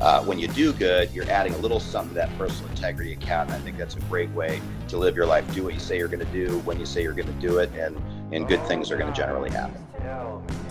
when you do good, you're adding a little something to that personal integrity account. And I think that's a great way to live your life. Do what you say you're going to do when you say you're going to do it, and good things are going to generally happen.